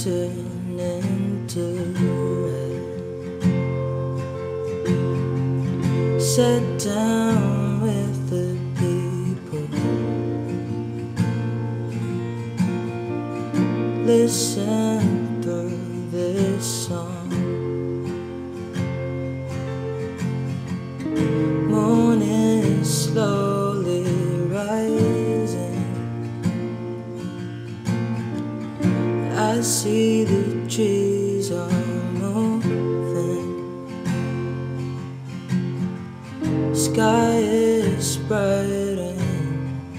turn into red. Sit down with the people, listen through this song. Moon is slowly rising. I see the trees are moving. Sky is brighter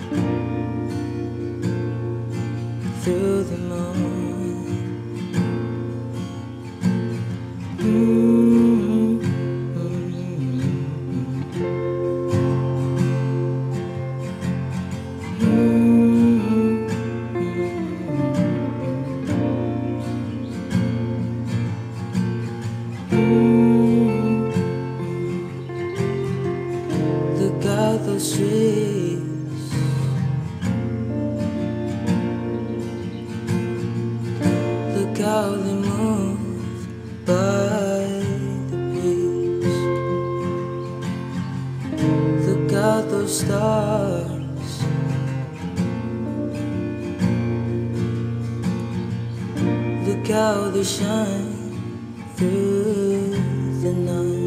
through the moon. Look out those trees. Look how they move by the breeze. Look out those stars. Look how they shine through the night.